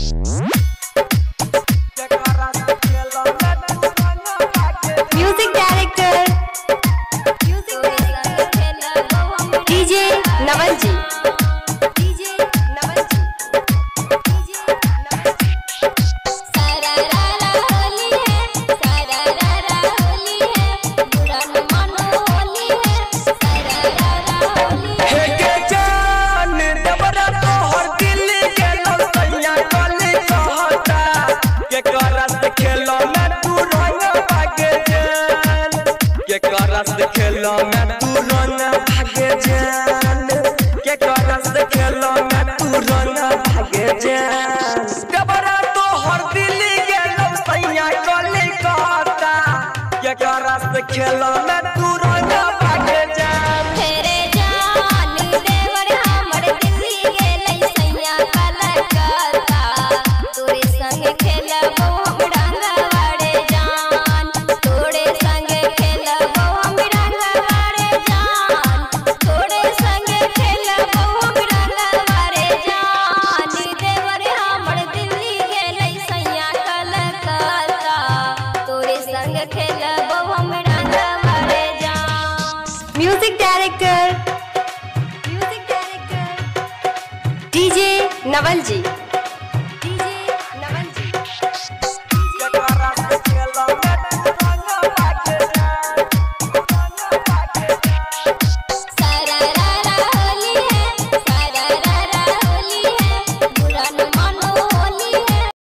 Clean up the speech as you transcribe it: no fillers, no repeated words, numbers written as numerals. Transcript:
Music director DJ नवल जी। खेलो में तू रंग भागे जान के करस खेलो में तू रंग भागे जान डबरा तो हर दिल गेलो सैया कली कहता के करस खेलो में तू रंग भागे जान तेरे जान देवर हमर दिल गेलै सैया कलकत्ता तोरे संग खेलबो हम रंगवाड़े जान तोरे संग खेलबो हम रंगवाड़े जान तोरे संग खेलबो हम रंगवाड़े जान देवर हमर दिल गेलै सैया कलकत्ता तोरे संग खेलबो हम रंगवाड़े जान। म्यूजिक डायरेक्टर डीजे नवल जी।